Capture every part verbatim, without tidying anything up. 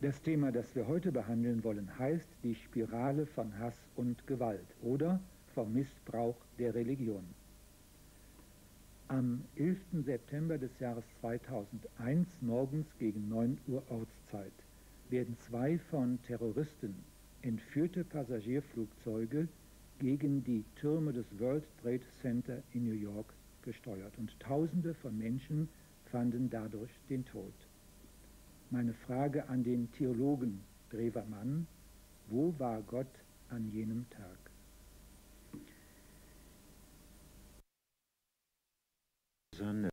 Das Thema, das wir heute behandeln wollen, heißt die Spirale von Hass und Gewalt oder vom Missbrauch der Religion. Am elften September des Jahres zweitausendeins morgens gegen neun Uhr Ortszeit werden zwei von Terroristen entführte Passagierflugzeuge gegen die Türme des World Trade Center in New York gesteuert und Tausende von Menschen fanden dadurch den Tod. Meine Frage an den Theologen Drewermann: Wo war Gott an jenem Tag? Sonne,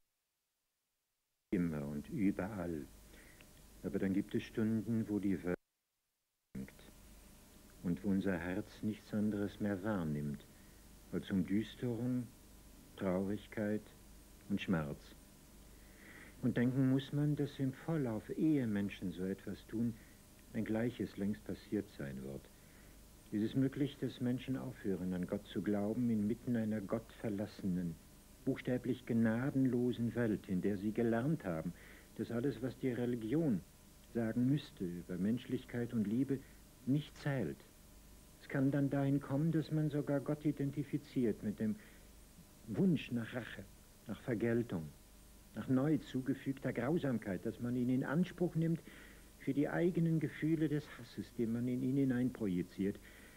immer und überall. Aber dann gibt es Stunden, wo die Welt sinkt und wo unser Herz nichts anderes mehr wahrnimmt als Umdüsterung, Traurigkeit und Schmerz. Und denken muss man, dass im Vorlauf, ehe Menschen so etwas tun, ein Gleiches längst passiert sein wird. Ist es möglich, dass Menschen aufhören, an Gott zu glauben, inmitten einer gottverlassenen, buchstäblich gnadenlosen Welt, in der sie gelernt haben, dass alles, was die Religion sagen müsste über Menschlichkeit und Liebe, nicht zählt. Es kann dann dahin kommen, dass man sogar Gott identifiziert mit dem Wunsch nach Rache, nach Vergeltung, nach neu zugefügter Grausamkeit, dass man ihn in Anspruch nimmt für die eigenen Gefühle des Hasses, die man in ihn hineinprojiziert.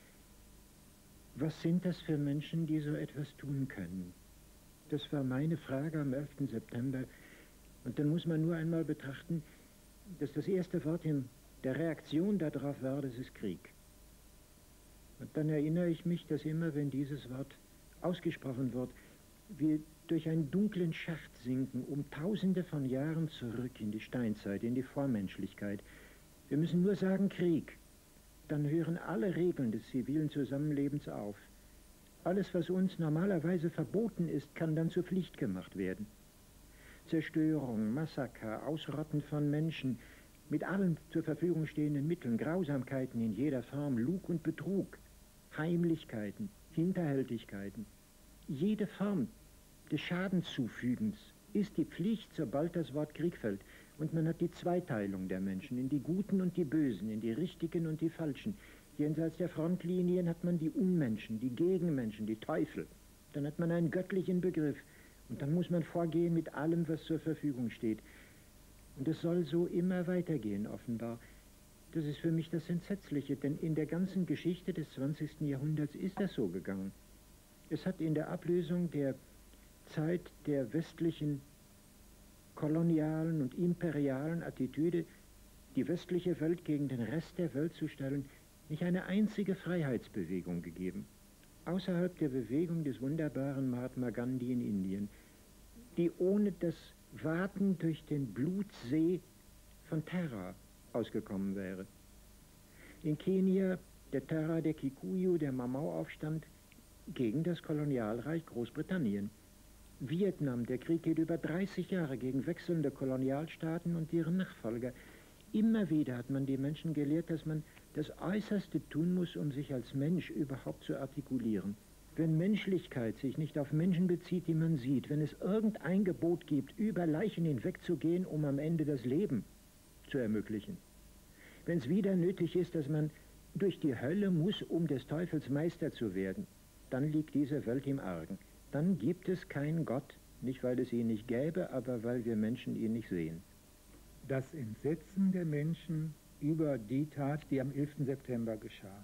Was sind das für Menschen, die so etwas tun können? Das war meine Frage am elften September. Und dann muss man nur einmal betrachten, dass das erste Wort in der Reaktion darauf war, das ist Krieg. Und dann erinnere ich mich, dass immer, wenn dieses Wort ausgesprochen wird, wir durch einen dunklen Schacht sinken, um tausende von Jahren zurück in die Steinzeit, in die Vormenschlichkeit. Wir müssen nur sagen Krieg. Dann hören alle Regeln des zivilen Zusammenlebens auf. Alles, was uns normalerweise verboten ist, kann dann zur Pflicht gemacht werden. Zerstörung, Massaker, Ausrotten von Menschen, mit allen zur Verfügung stehenden Mitteln, Grausamkeiten in jeder Form, Lug und Betrug, Heimlichkeiten, Hinterhältigkeiten. Jede Form des Schadenszufügens ist die Pflicht, sobald das Wort Krieg fällt. Und man hat die Zweiteilung der Menschen in die Guten und die Bösen, in die Richtigen und die Falschen. Jenseits der Frontlinien hat man die Unmenschen, die Gegenmenschen, die Teufel. Dann hat man einen göttlichen Begriff. Und dann muss man vorgehen mit allem, was zur Verfügung steht. Und es soll so immer weitergehen, offenbar. Das ist für mich das Entsetzliche, denn in der ganzen Geschichte des zwanzigsten Jahrhunderts ist das so gegangen. Es hat in der Ablösung der Zeit der westlichen kolonialen und imperialen Attitüde, die westliche Welt gegen den Rest der Welt zu stellen, nicht eine einzige Freiheitsbewegung gegeben. Außerhalb der Bewegung des wunderbaren Mahatma Gandhi in Indien, die ohne das Waten durch den Blutsee von Terror ausgekommen wäre. In Kenia der Terror der Kikuyu, der Mau-Mau-Aufstand gegen das Kolonialreich Großbritannien. Vietnam, der Krieg geht über dreißig Jahre gegen wechselnde Kolonialstaaten und deren Nachfolger. Immer wieder hat man die Menschen gelehrt, dass man das Äußerste tun muss, um sich als Mensch überhaupt zu artikulieren. Wenn Menschlichkeit sich nicht auf Menschen bezieht, die man sieht, wenn es irgendein Gebot gibt, über Leichen hinwegzugehen, um am Ende das Leben zu ermöglichen. Wenn es wieder nötig ist, dass man durch die Hölle muss, um des Teufels Meister zu werden, dann liegt diese Welt im Argen. Dann gibt es keinen Gott, nicht weil es ihn nicht gäbe, aber weil wir Menschen ihn nicht sehen. Das Entsetzen der Menschen über die Tat, die am elften September geschah.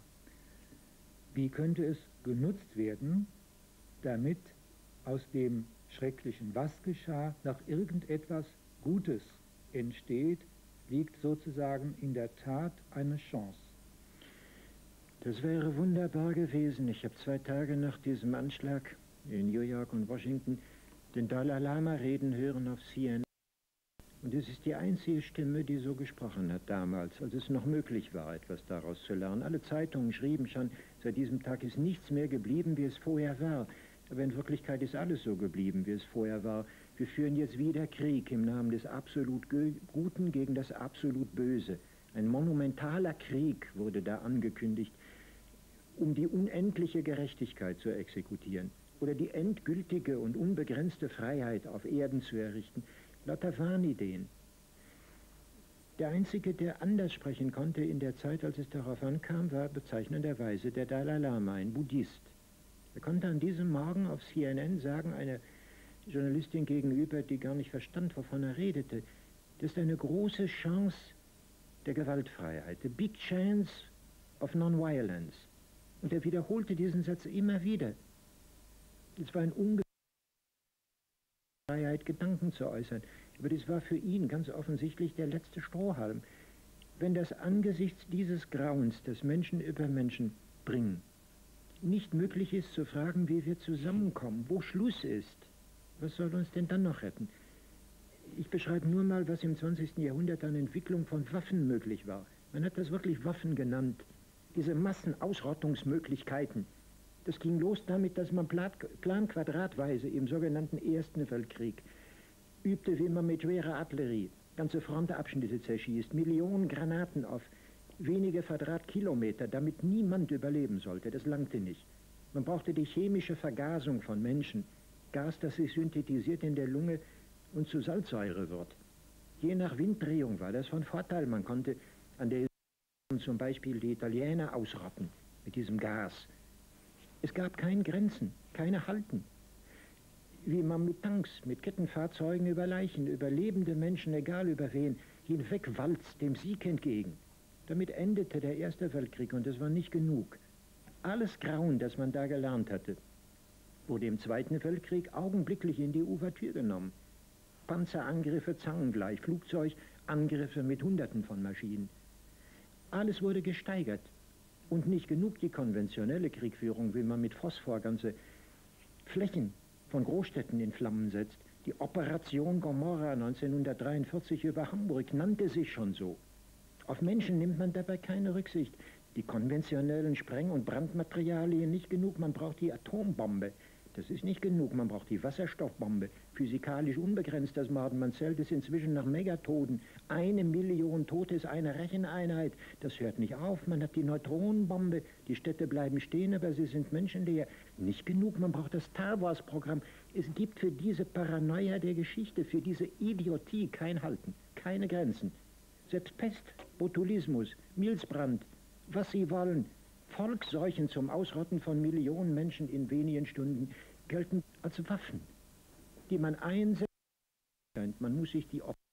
Wie könnte es genutzt werden, damit aus dem Schrecklichen, was geschah, noch irgendetwas Gutes entsteht, liegt sozusagen in der Tat eine Chance. Das wäre wunderbar gewesen. Ich habe zwei Tage nach diesem Anschlag in New York und Washington den Dalai Lama reden hören auf C N N. Und es ist die einzige Stimme, die so gesprochen hat damals, als es noch möglich war, etwas daraus zu lernen. Alle Zeitungen schrieben schon, seit diesem Tag ist nichts mehr geblieben, wie es vorher war. Aber in Wirklichkeit ist alles so geblieben, wie es vorher war. Wir führen jetzt wieder Krieg im Namen des absolut Guten gegen das absolut Böse. Ein monumentaler Krieg wurde da angekündigt, um die unendliche Gerechtigkeit zu exekutieren oder die endgültige und unbegrenzte Freiheit auf Erden zu errichten. Lauter Wahnideen. Der Einzige, der anders sprechen konnte in der Zeit, als es darauf ankam, war bezeichnenderweise der Dalai Lama, ein Buddhist. Er konnte an diesem Morgen auf C N N sagen, einer Journalistin gegenüber, die gar nicht verstand, wovon er redete, das ist eine große Chance der Gewaltfreiheit, the big chance of non-violence. Und er wiederholte diesen Satz immer wieder. Es war ein Ungefähr Freiheit, Gedanken zu äußern. Aber das war für ihn ganz offensichtlich der letzte Strohhalm. Wenn das angesichts dieses Grauens, das Menschen über Menschen bringen, nicht möglich ist zu fragen, wie wir zusammenkommen, wo Schluss ist, was soll uns denn dann noch retten? Ich beschreibe nur mal, was im zwanzigsten Jahrhundert an Entwicklung von Waffen möglich war. Man hat das wirklich Waffen genannt. Diese Massenausrottungsmöglichkeiten. Das ging los damit, dass man planquadratweise im sogenannten Ersten Weltkrieg übte, wie man mit schwerer Artillerie ganze Frontabschnitte zerschießt, Millionen Granaten auf wenige Quadratkilometer, damit niemand überleben sollte. Das langte nicht. Man brauchte die chemische Vergasung von Menschen, Gas, das sich synthetisiert in der Lunge und zu Salzsäure wird. Je nach Winddrehung war das von Vorteil. Man konnte an der zum Beispiel die Italiener ausrotten mit diesem Gas. Es gab keine Grenzen, keine Halten. Wie man mit Tanks, mit Kettenfahrzeugen über Leichen, über lebende Menschen, egal über wen, hinwegwalzt dem Sieg entgegen. Damit endete der Erste Weltkrieg und es war nicht genug. Alles Grauen, das man da gelernt hatte, wurde im Zweiten Weltkrieg augenblicklich in die Ouvertüre genommen. Panzerangriffe zangengleich, Flugzeugangriffe mit Hunderten von Maschinen. Alles wurde gesteigert. Und nicht genug die konventionelle Kriegführung, wie man mit Phosphor ganze Flächen von Großstädten in Flammen setzt. Die Operation Gomorra neunzehnhundertdreiundvierzig über Hamburg nannte sich schon so. Auf Menschen nimmt man dabei keine Rücksicht. Die konventionellen Spreng- und Brandmaterialien nicht genug, man braucht die Atombombe. Das ist nicht genug, man braucht die Wasserstoffbombe. Physikalisch unbegrenzt das Morden, man zählt es inzwischen nach Megatoden. Eine Million Tote ist eine Recheneinheit. Das hört nicht auf, man hat die Neutronenbombe. Die Städte bleiben stehen, aber sie sind menschenleer. Nicht genug, man braucht das Star Wars-Programm. Es gibt für diese Paranoia der Geschichte, für diese Idiotie kein Halten, keine Grenzen. Selbst Pest, Botulismus, Milzbrand, was sie wollen, Volksseuchen zum Ausrotten von Millionen Menschen in wenigen Stunden gelten als Waffen, die man einsetzt. Man muss sich die Opfer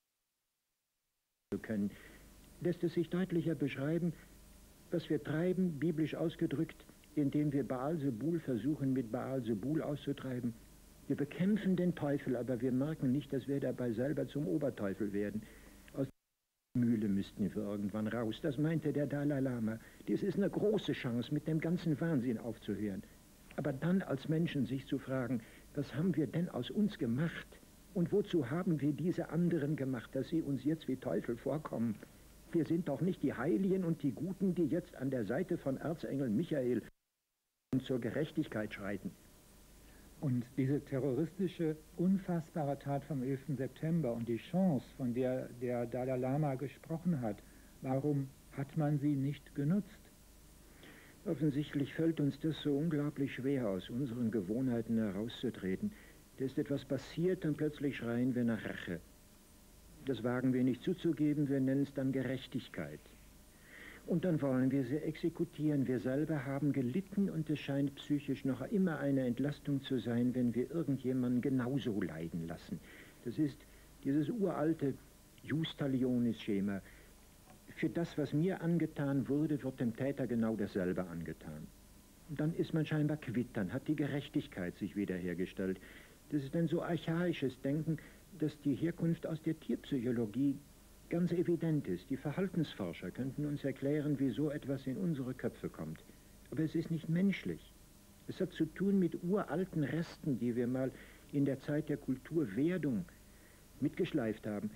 können. Lässt es sich deutlicher beschreiben, was wir treiben, biblisch ausgedrückt, indem wir Baal-Zebul versuchen, mit Baal-Zebul auszutreiben. Wir bekämpfen den Teufel, aber wir merken nicht, dass wir dabei selber zum Oberteufel werden. Aus der Mühle müssten wir irgendwann raus. Das meinte der Dalai Lama. Dies ist eine große Chance, mit dem ganzen Wahnsinn aufzuhören. Aber dann als Menschen sich zu fragen, was haben wir denn aus uns gemacht? Und wozu haben wir diese anderen gemacht, dass sie uns jetzt wie Teufel vorkommen? Wir sind doch nicht die Heiligen und die Guten, die jetzt an der Seite von Erzengel Michael zur Gerechtigkeit schreiten. Und diese terroristische, unfassbare Tat vom elften September und die Chance, von der der Dalai Lama gesprochen hat, warum hat man sie nicht genutzt? Offensichtlich fällt uns das so unglaublich schwer, aus unseren Gewohnheiten herauszutreten. Da ist etwas passiert und plötzlich schreien wir nach Rache. Das wagen wir nicht zuzugeben, wir nennen es dann Gerechtigkeit. Und dann wollen wir sie exekutieren. Wir selber haben gelitten und es scheint psychisch noch immer eine Entlastung zu sein, wenn wir irgendjemanden genauso leiden lassen. Das ist dieses uralte Jus talionis-Schema. Für das, was mir angetan wurde, wird dem Täter genau dasselbe angetan. Und dann ist man scheinbar quitt, dann hat die Gerechtigkeit sich wiederhergestellt. Das ist ein so archaisches Denken, dass die Herkunft aus der Tierpsychologie ganz evident ist. Die Verhaltensforscher könnten uns erklären, wie so etwas in unsere Köpfe kommt. Aber es ist nicht menschlich. Es hat zu tun mit uralten Resten, die wir mal in der Zeit der Kulturwerdung mitgeschleift haben.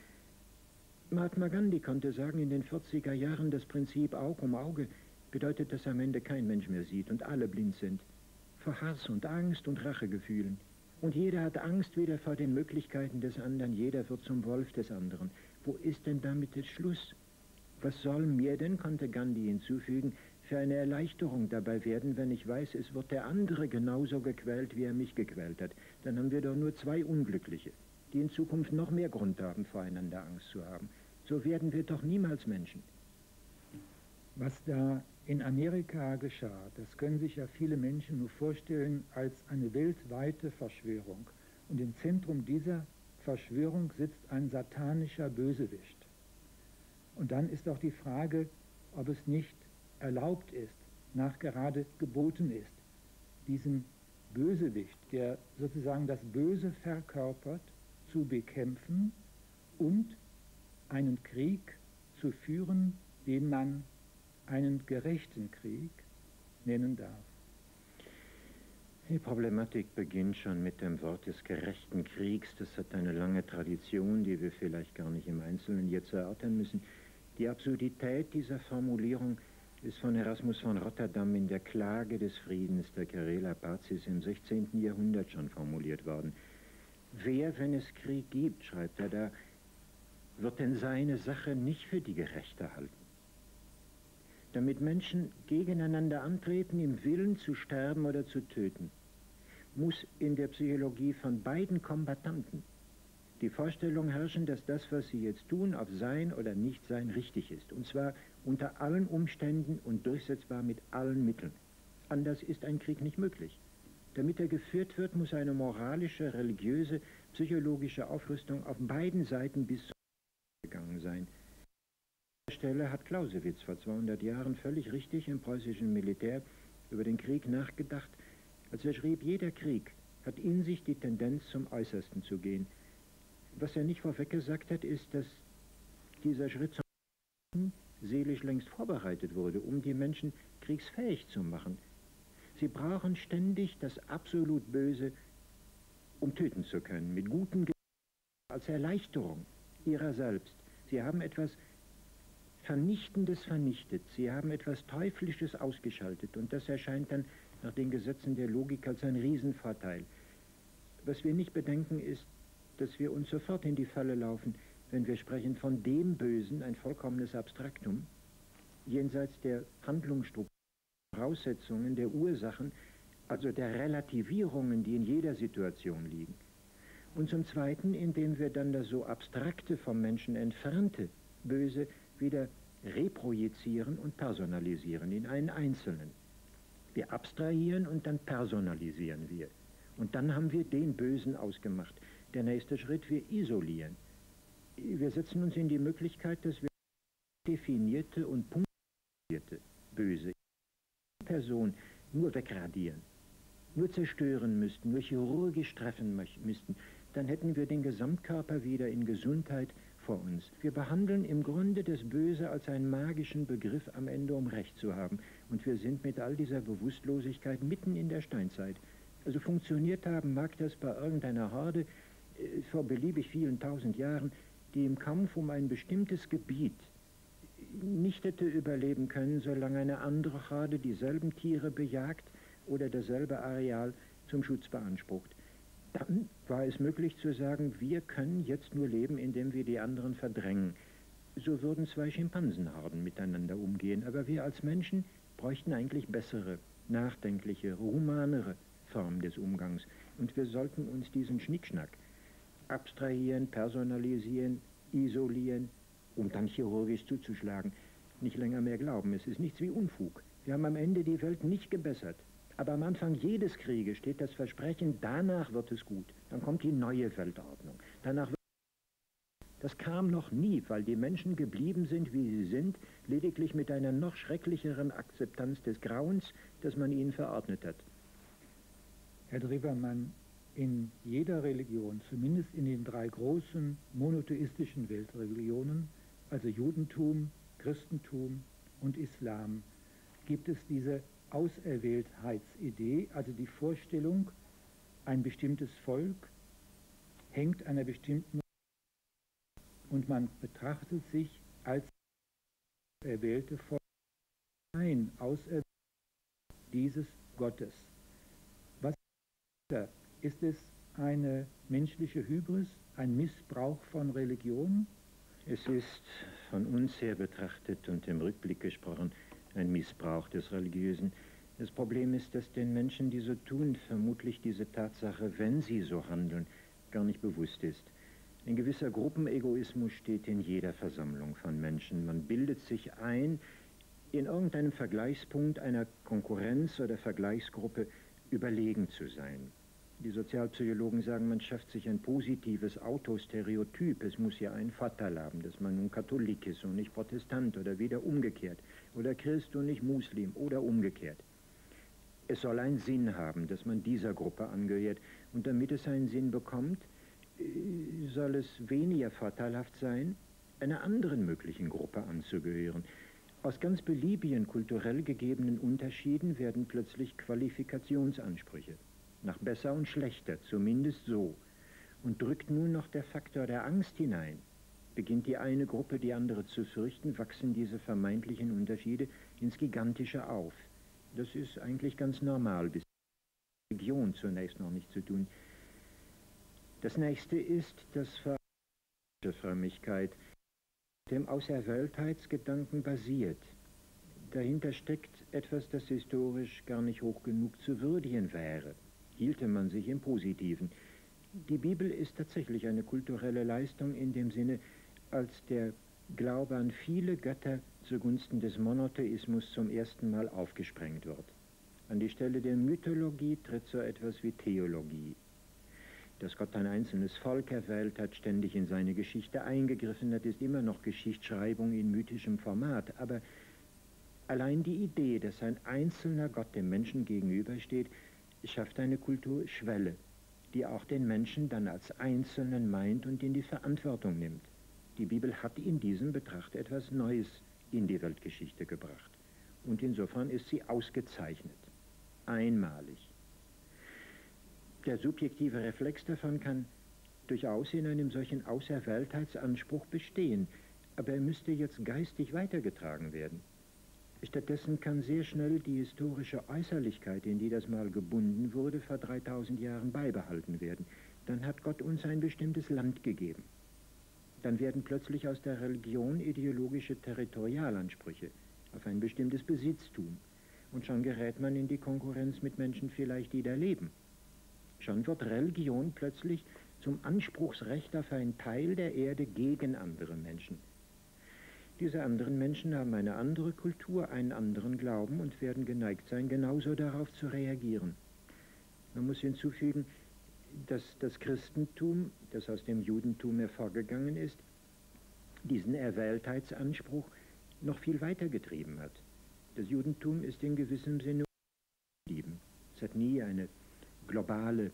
Mahatma Gandhi konnte sagen, in den vierziger Jahren, das Prinzip Aug um Auge bedeutet, dass am Ende kein Mensch mehr sieht und alle blind sind. Vor Hass und Angst und Rachegefühlen. Und jeder hat Angst wieder vor den Möglichkeiten des anderen, jeder wird zum Wolf des anderen. Wo ist denn damit der Schluss? Was soll mir denn, konnte Gandhi hinzufügen, für eine Erleichterung dabei werden, wenn ich weiß, es wird der andere genauso gequält, wie er mich gequält hat. Dann haben wir doch nur zwei Unglückliche, die in Zukunft noch mehr Grund haben, voreinander Angst zu haben. So werden wir doch niemals Menschen. Was da in Amerika geschah, das können sich ja viele Menschen nur vorstellen als eine weltweite Verschwörung. Und im Zentrum dieser Verschwörung sitzt ein satanischer Bösewicht. Und dann ist auch die Frage, ob es nicht erlaubt ist, nachgerade geboten ist, diesen Bösewicht, der sozusagen das Böse verkörpert, zu bekämpfen und einen Krieg zu führen, den man einen gerechten Krieg nennen darf. Die Problematik beginnt schon mit dem Wort des gerechten Kriegs. Das hat eine lange Tradition, die wir vielleicht gar nicht im Einzelnen jetzt erörtern müssen. Die Absurdität dieser Formulierung ist von Erasmus von Rotterdam in der Klage des Friedens der Querela Pacis im sechzehnten Jahrhundert schon formuliert worden. Wer, wenn es Krieg gibt, schreibt er da, wird denn seine Sache nicht für die gerechte halten? Damit Menschen gegeneinander antreten, im Willen zu sterben oder zu töten, muss in der Psychologie von beiden Kombattanten die Vorstellung herrschen, dass das, was sie jetzt tun, auf Sein oder Nichtsein richtig ist. Und zwar unter allen Umständen und durchsetzbar mit allen Mitteln. Anders ist ein Krieg nicht möglich. Damit er geführt wird, muss eine moralische, religiöse, psychologische Aufrüstung auf beiden Seiten bis zum gegangen sein. An dieser Stelle hat Clausewitz vor zweihundert Jahren völlig richtig im preußischen Militär über den Krieg nachgedacht, als er schrieb, jeder Krieg hat in sich die Tendenz, zum Äußersten zu gehen. Was er nicht vorweg gesagt hat, ist, dass dieser Schritt zum seelisch längst vorbereitet wurde, um die Menschen kriegsfähig zu machen. Sie brauchen ständig das absolut Böse, um töten zu können, mit gutem Gefühl, als Erleichterung ihrer selbst. Sie haben etwas Vernichtendes vernichtet, sie haben etwas Teuflisches ausgeschaltet und das erscheint dann nach den Gesetzen der Logik als ein Riesenvorteil. Was wir nicht bedenken ist, dass wir uns sofort in die Falle laufen, wenn wir sprechen von dem Bösen, ein vollkommenes Abstraktum, jenseits der Handlungsstruktur, Voraussetzungen, der Ursachen, also der Relativierungen, die in jeder Situation liegen. Und zum Zweiten, indem wir dann das so abstrakte, vom Menschen entfernte Böse wieder reprojizieren und personalisieren in einen Einzelnen. Wir abstrahieren und dann personalisieren wir. Und dann haben wir den Bösen ausgemacht. Der nächste Schritt, wir isolieren. Wir setzen uns in die Möglichkeit, dass wir definierte und punktierte Böse Person nur wegradieren, nur zerstören müssten, nur chirurgisch treffen müssten, dann hätten wir den Gesamtkörper wieder in Gesundheit vor uns. Wir behandeln im Grunde das Böse als einen magischen Begriff am Ende, um Recht zu haben. Und wir sind mit all dieser Bewusstlosigkeit mitten in der Steinzeit. Also funktioniert haben mag das bei irgendeiner Horde äh, vor beliebig vielen tausend Jahren, die im Kampf um ein bestimmtes Gebiet nicht hätte überleben können, solange eine andere Horde dieselben Tiere bejagt oder dasselbe Areal zum Schutz beansprucht. Dann war es möglich zu sagen, wir können jetzt nur leben, indem wir die anderen verdrängen. So würden zwei Schimpansenhorden miteinander umgehen, aber wir als Menschen bräuchten eigentlich bessere, nachdenkliche, humanere Formen des Umgangs. Und wir sollten uns diesen Schnickschnack abstrahieren, personalisieren, isolieren, um dann chirurgisch zuzuschlagen, nicht länger mehr glauben. Es ist nichts wie Unfug. Wir haben am Ende die Welt nicht gebessert. Aber am Anfang jedes Krieges steht das Versprechen, danach wird es gut. Dann kommt die neue Weltordnung. Danach wird das kam noch nie, weil die Menschen geblieben sind, wie sie sind, lediglich mit einer noch schrecklicheren Akzeptanz des Grauens, das man ihnen verordnet hat. Herr Drewermann, in jeder Religion, zumindest in den drei großen monotheistischen Weltreligionen, also Judentum, Christentum und Islam, gibt es diese Auserwähltheitsidee, also die Vorstellung, ein bestimmtes Volk hängt einer bestimmten und man betrachtet sich als erwählte Volk, ein Auserwählte dieses Gottes. Was ist das? Ist es eine menschliche Hybris, ein Missbrauch von Religion? Es ist von uns her betrachtet und im Rückblick gesprochen ein Missbrauch des Religiösen. Das Problem ist, dass den Menschen, die so tun, vermutlich diese Tatsache, wenn sie so handeln, gar nicht bewusst ist. Ein gewisser Gruppenegoismus steht in jeder Versammlung von Menschen. Man bildet sich ein, in irgendeinem Vergleichspunkt einer Konkurrenz oder Vergleichsgruppe überlegen zu sein. Die Sozialpsychologen sagen, man schafft sich ein positives Autostereotyp. Es muss ja einen Vorteil haben, dass man nun Katholik ist und nicht Protestant oder wieder umgekehrt. Oder Christ und nicht Muslim oder umgekehrt. Es soll einen Sinn haben, dass man dieser Gruppe angehört. Und damit es einen Sinn bekommt, soll es weniger vorteilhaft sein, einer anderen möglichen Gruppe anzugehören. Aus ganz beliebigen kulturell gegebenen Unterschieden werden plötzlich Qualifikationsansprüche. Nach besser und schlechter, zumindest so. Und drückt nun noch der Faktor der Angst hinein. Beginnt die eine Gruppe die andere zu fürchten, wachsen diese vermeintlichen Unterschiede ins Gigantische auf. Das ist eigentlich ganz normal, bis Religion zunächst noch nicht zu tun. Das nächste ist das Ver Frömmigkeit, dem Auserwähltheitsgedanken basiert. Dahinter steckt etwas, das historisch gar nicht hoch genug zu würdigen wäre, hielte man sich im Positiven. Die Bibel ist tatsächlich eine kulturelle Leistung in dem Sinne, als der Glaube an viele Götter zugunsten des Monotheismus zum ersten Mal aufgesprengt wird. An die Stelle der Mythologie tritt so etwas wie Theologie. Dass Gott ein einzelnes Volk erwählt hat, ständig in seine Geschichte eingegriffen hat, ist immer noch Geschichtsschreibung in mythischem Format. Aber allein die Idee, dass ein einzelner Gott dem Menschen gegenübersteht, schafft eine Kulturschwelle, die auch den Menschen dann als Einzelnen meint und in die Verantwortung nimmt. Die Bibel hat in diesem Betracht etwas Neues in die Weltgeschichte gebracht. Und insofern ist sie ausgezeichnet, einmalig. Der subjektive Reflex davon kann durchaus in einem solchen Auserwähltheitsanspruch bestehen, aber er müsste jetzt geistig weitergetragen werden. Stattdessen kann sehr schnell die historische Äußerlichkeit, in die das mal gebunden wurde, vor dreitausend Jahren beibehalten werden. Dann hat Gott uns ein bestimmtes Land gegeben. Dann werden plötzlich aus der Religion ideologische Territorialansprüche auf ein bestimmtes Besitztum. Und schon gerät man in die Konkurrenz mit Menschen vielleicht, die da leben. Schon wird Religion plötzlich zum Anspruchsrecht auf einen Teil der Erde gegen andere Menschen. Diese anderen Menschen haben eine andere Kultur, einen anderen Glauben und werden geneigt sein, genauso darauf zu reagieren. Man muss hinzufügen, dass das Christentum, das aus dem Judentum hervorgegangen ist, diesen Erwähltheitsanspruch noch viel weiter getrieben hat. Das Judentum ist in gewissem Sinne geblieben. Es hat nie eine globale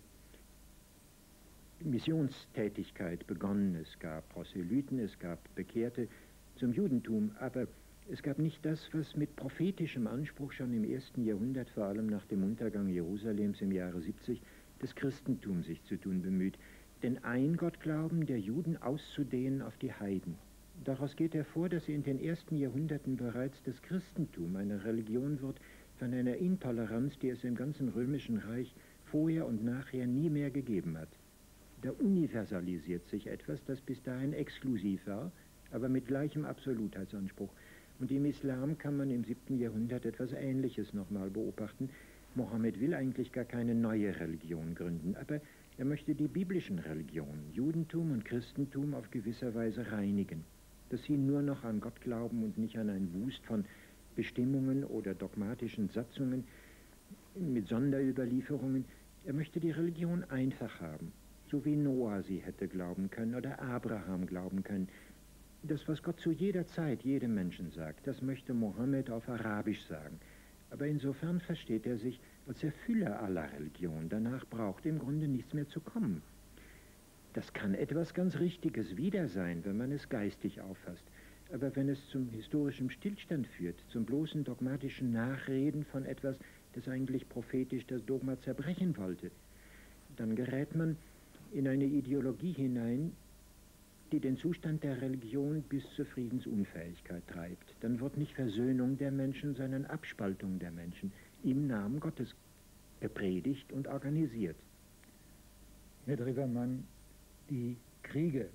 Missionstätigkeit begonnen. Es gab Proselyten, es gab Bekehrte zum Judentum, aber es gab nicht das, was mit prophetischem Anspruch schon im ersten Jahrhundert, vor allem nach dem Untergang Jerusalems im Jahre siebzig, das Christentum sich zu tun bemüht, den Eingottglauben der Juden auszudehnen auf die Heiden. Daraus geht hervor, dass in den ersten Jahrhunderten bereits das Christentum eine Religion wird von einer Intoleranz, die es im ganzen römischen Reich vorher und nachher nie mehr gegeben hat. Da universalisiert sich etwas, das bis dahin exklusiv war, aber mit gleichem Absolutheitsanspruch. Und im Islam kann man im siebten Jahrhundert etwas Ähnliches nochmal beobachten. Mohammed will eigentlich gar keine neue Religion gründen, aber er möchte die biblischen Religionen, Judentum und Christentum, auf gewisser Weise reinigen. Dass sie nur noch an Gott glauben und nicht an ein Wust von Bestimmungen oder dogmatischen Satzungen mit Sonderüberlieferungen. Er möchte die Religion einfach haben, so wie Noah sie hätte glauben können oder Abraham glauben können. Das, was Gott zu jeder Zeit jedem Menschen sagt, das möchte Mohammed auf Arabisch sagen. Aber insofern versteht er sich als Erfüller aller Religionen. Danach braucht im Grunde nichts mehr zu kommen. Das kann etwas ganz Richtiges wieder sein, wenn man es geistig auffasst. Aber wenn es zum historischen Stillstand führt, zum bloßen dogmatischen Nachreden von etwas, das eigentlich prophetisch das Dogma zerbrechen wollte, dann gerät man in eine Ideologie hinein, die den Zustand der Religion bis zur Friedensunfähigkeit treibt. Dann wird nicht Versöhnung der Menschen, sondern Abspaltung der Menschen im Namen Gottes gepredigt und organisiert. Herr Drewermann, die Kriege,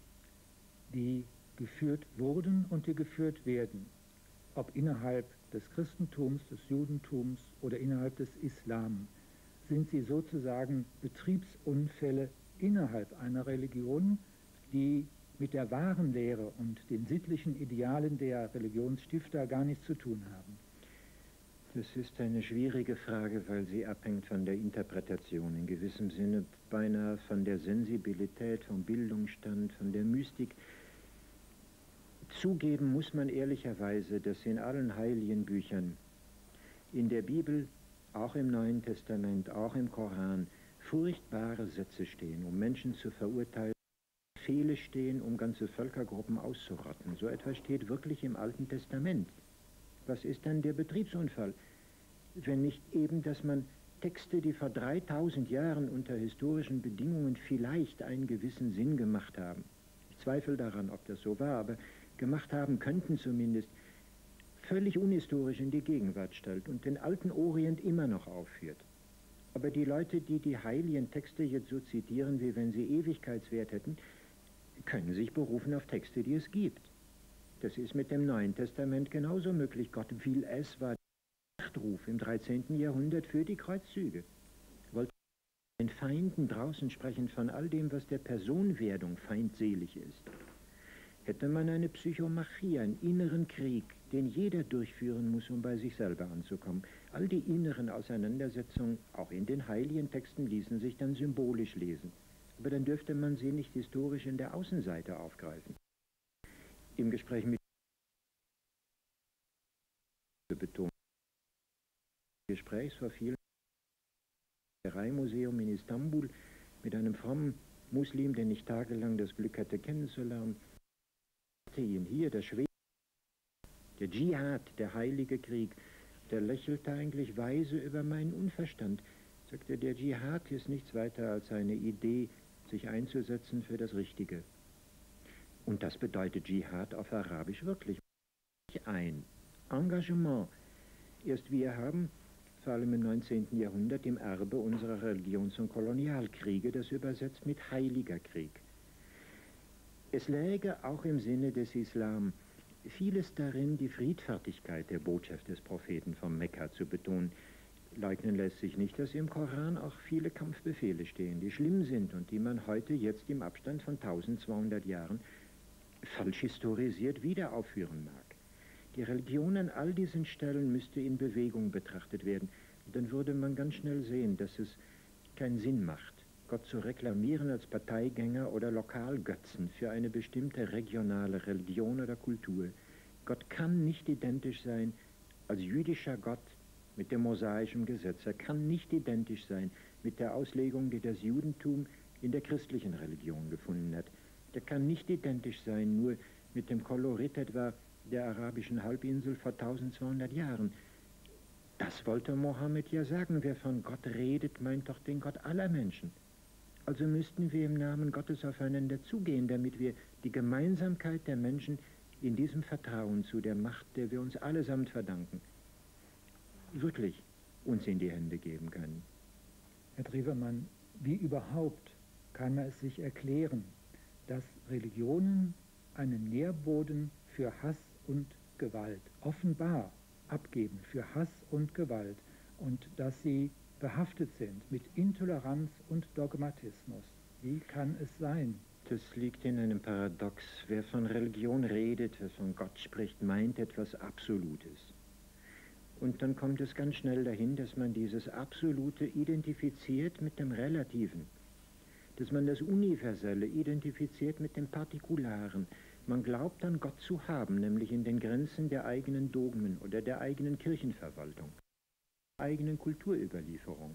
die geführt wurden und die geführt werden, ob innerhalb des Christentums, des Judentums oder innerhalb des Islam, sind sie sozusagen Betriebsunfälle innerhalb einer Religion, die mit der wahren Lehre und den sittlichen Idealen der Religionsstifter gar nichts zu tun haben? Das ist eine schwierige Frage, weil sie abhängt von der Interpretation, in gewissem Sinne beinahe von der Sensibilität, vom Bildungsstand, von der Mystik. Zugeben muss man ehrlicherweise, dass in allen heiligen Büchern, in der Bibel, auch im Neuen Testament, auch im Koran, furchtbare Sätze stehen, um Menschen zu verurteilen, Befehle stehen, um ganze Völkergruppen auszurotten. So etwas steht wirklich im Alten Testament. Was ist dann der Betriebsunfall, wenn nicht eben, dass man Texte, die vor dreitausend Jahren unter historischen Bedingungen vielleicht einen gewissen Sinn gemacht haben, ich zweifle daran, ob das so war, aber gemacht haben könnten zumindest, völlig unhistorisch in die Gegenwart stellt und den alten Orient immer noch aufführt. Aber die Leute, die die heiligen Texte jetzt so zitieren, wie wenn sie Ewigkeitswert hätten, können sich berufen auf Texte, die es gibt. Das ist mit dem Neuen Testament genauso möglich. Gott will es, war der Schlachtruf im dreizehnten Jahrhundert für die Kreuzzüge. Wollte den Feinden draußen sprechen von all dem, was der Personwerdung feindselig ist. Hätte man eine Psychomachie, einen inneren Krieg, den jeder durchführen muss, um bei sich selber anzukommen. All die inneren Auseinandersetzungen, auch in den heiligen Texten, ließen sich dann symbolisch lesen. Aber dann dürfte man sie nicht historisch in der Außenseite aufgreifen. Im Gespräch mit betont. Gesprächs vor vielen Jahren im Museum in Istanbul mit einem frommen Muslim, den ich tagelang das Glück hatte kennenzulernen, hatte ihn hier, der Schwede, der Dschihad, der heilige Krieg, der lächelte eigentlich weise über meinen Unverstand, sagte, der Dschihad ist nichts weiter als eine Idee, sich einzusetzen für das Richtige. Und das bedeutet Dschihad auf Arabisch wirklich ein Engagement. Erst wir haben, vor allem im neunzehnten Jahrhundert, im Erbe unserer Religions- und Kolonialkriege, das übersetzt mit heiliger Krieg. Es läge auch im Sinne des Islam vieles darin, die Friedfertigkeit der Botschaft des Propheten von Mekka zu betonen. Leugnen lässt sich nicht, dass im Koran auch viele Kampfbefehle stehen, die schlimm sind und die man heute jetzt im Abstand von tausendzweihundert Jahren falsch historisiert wieder aufführen mag. Die Religion an all diesen Stellen müsste in Bewegung betrachtet werden. Dann würde man ganz schnell sehen, dass es keinen Sinn macht, Gott zu reklamieren als Parteigänger oder Lokalgötzen für eine bestimmte regionale Religion oder Kultur. Gott kann nicht identisch sein als jüdischer Gott mit dem mosaischen Gesetz. Er kann nicht identisch sein mit der Auslegung, die das Judentum in der christlichen Religion gefunden hat. Der kann nicht identisch sein nur mit dem Kolorit etwa der arabischen Halbinsel vor tausendzweihundert Jahren. Das wollte Mohammed ja sagen. Wer von Gott redet, meint doch den Gott aller Menschen. Also müssten wir im Namen Gottes aufeinander zugehen, damit wir die Gemeinsamkeit der Menschen in diesem Vertrauen zu der Macht, der wir uns allesamt verdanken, wirklich uns in die Hände geben können. Herr Drewermann, wie überhaupt kann man es sich erklären, dass Religionen einen Nährboden für Hass und Gewalt offenbar abgeben, für Hass und Gewalt, und dass sie behaftet sind mit Intoleranz und Dogmatismus? Wie kann es sein? Das liegt in einem Paradox. Wer von Religion redet, wer von Gott spricht, meint etwas Absolutes. Und dann kommt es ganz schnell dahin, dass man dieses Absolute identifiziert mit dem Relativen, dass man das Universelle identifiziert mit dem Partikularen. Man glaubt an Gott zu haben, nämlich in den Grenzen der eigenen Dogmen oder der eigenen Kirchenverwaltung, der eigenen Kulturüberlieferung.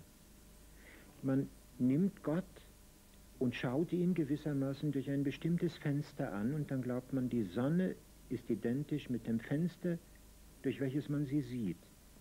Man nimmt Gott und schaut ihn gewissermaßen durch ein bestimmtes Fenster an, und dann glaubt man, die Sonne ist identisch mit dem Fenster, durch welches man sie sieht.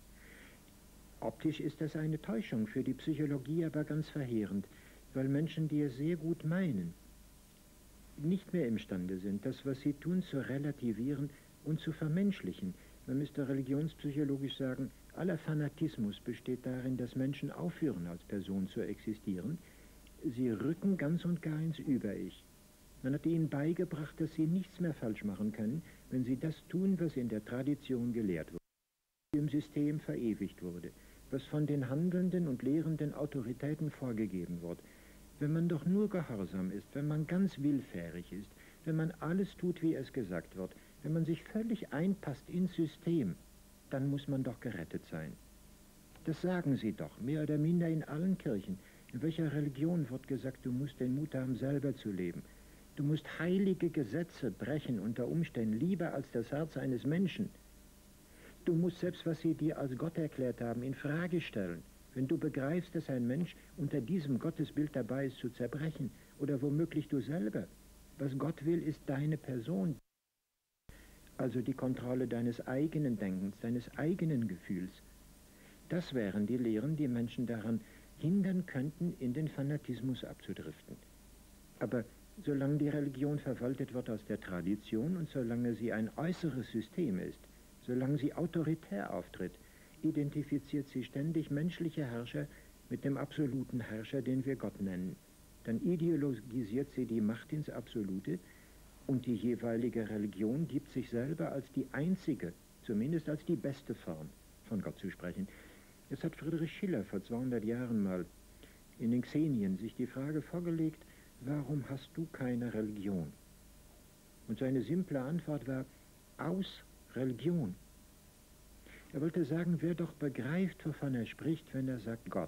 Optisch ist das eine Täuschung, für die Psychologie aber ganz verheerend, weil Menschen, die es sehr gut meinen, nicht mehr imstande sind, das, was sie tun, zu relativieren und zu vermenschlichen. Man müsste religionspsychologisch sagen, aller Fanatismus besteht darin, dass Menschen aufhören, als Person zu existieren. Sie rücken ganz und gar ins Über-Ich. Man hat ihnen beigebracht, dass sie nichts mehr falsch machen können, wenn sie das tun, was in der Tradition gelehrt wurde, im System verewigt wurde, was von den handelnden und lehrenden Autoritäten vorgegeben wird. wenn man doch nur gehorsam ist, wenn man ganz willfährig ist, wenn man alles tut, wie es gesagt wird, wenn man sich völlig einpasst ins System, dann muss man doch gerettet sein. Das sagen sie doch, mehr oder minder in allen Kirchen. In welcher Religion wird gesagt, du musst den Mut haben, selber zu leben? Du musst heilige Gesetze brechen unter Umständen, lieber als das Herz eines Menschen. Du musst selbst, was sie dir als Gott erklärt haben, in Frage stellen. Wenn du begreifst, dass ein Mensch unter diesem Gottesbild dabei ist, zu zerbrechen, oder womöglich du selber. Was Gott will, ist deine Person. Also die Kontrolle deines eigenen Denkens, deines eigenen Gefühls. Das wären die Lehren, die Menschen daran hindern könnten, in den Fanatismus abzudriften. Aber solange die Religion verwaltet wird aus der Tradition und solange sie ein äußeres System ist, solange sie autoritär auftritt, identifiziert sie ständig menschliche Herrscher mit dem absoluten Herrscher, den wir Gott nennen. Dann ideologisiert sie die Macht ins Absolute und die jeweilige Religion gibt sich selber als die einzige, zumindest als die beste Form von Gott zu sprechen. Jetzt hat Friedrich Schiller vor zweihundert Jahren mal in den Xenien sich die Frage vorgelegt, warum hast du keine Religion? Und seine simple Antwort war, aus Religion. Er wollte sagen, wer doch begreift, wovon er spricht, wenn er sagt Gott,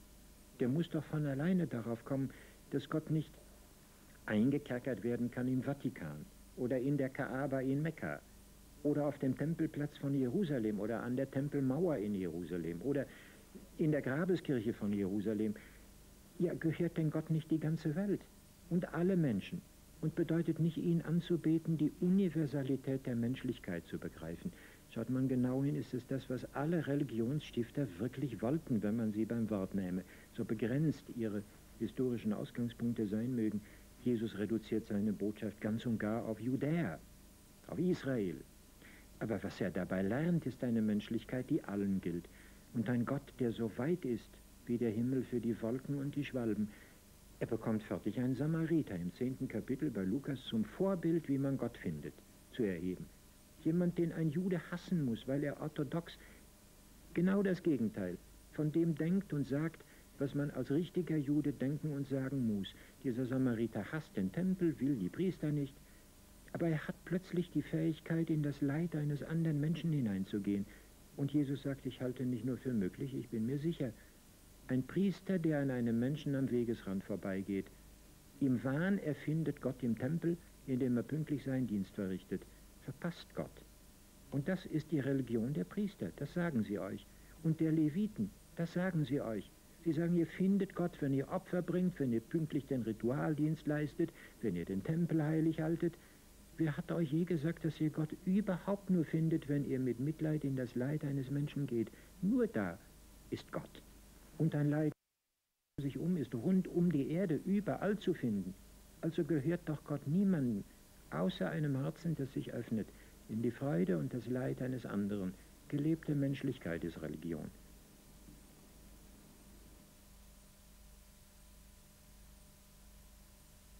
der muss doch von alleine darauf kommen, dass Gott nicht eingekerkert werden kann im Vatikan oder in der Kaaba in Mekka oder auf dem Tempelplatz von Jerusalem oder an der Tempelmauer in Jerusalem oder in der Grabeskirche von Jerusalem. Ja, gehört denn Gott nicht die ganze Welt und alle Menschen und bedeutet nicht, ihn anzubeten, die Universalität der Menschlichkeit zu begreifen? Schaut man genau hin, ist es das, was alle Religionsstifter wirklich wollten, wenn man sie beim Wort nähme, so begrenzt ihre historischen Ausgangspunkte sein mögen. Jesus reduziert seine Botschaft ganz und gar auf Judäa, auf Israel. Aber was er dabei lernt, ist eine Menschlichkeit, die allen gilt. Und ein Gott, der so weit ist, wie der Himmel für die Wolken und die Schwalben. Er bekommt fertig einen Samariter im zehnten Kapitel bei Lukas zum Vorbild, wie man Gott findet, zu erheben. Jemand, den ein Jude hassen muss, weil er orthodox genau das Gegenteil von dem denkt und sagt, was man als richtiger Jude denken und sagen muss. Dieser Samariter hasst den Tempel, will die Priester nicht, aber er hat plötzlich die Fähigkeit, in das Leid eines anderen Menschen hineinzugehen. Und Jesus sagt, ich halte nicht nur für möglich, ich bin mir sicher. Ein Priester, der an einem Menschen am Wegesrand vorbeigeht, im Wahn, er findet Gott im Tempel, in dem er pünktlich seinen Dienst verrichtet, verpasst Gott. Und das ist die Religion der Priester, das sagen sie euch. Und der Leviten, das sagen sie euch. Sie sagen, ihr findet Gott, wenn ihr Opfer bringt, wenn ihr pünktlich den Ritualdienst leistet, wenn ihr den Tempel heilig haltet. Wer hat euch je gesagt, dass ihr Gott überhaupt nur findet, wenn ihr mit Mitleid in das Leid eines Menschen geht? Nur da ist Gott. Und ein Leid, das sich um ist, rund um die Erde, überall zu finden. Also gehört doch Gott niemandem, außer einem Herzen, das sich öffnet, in die Freude und das Leid eines anderen. Gelebte Menschlichkeit ist Religion.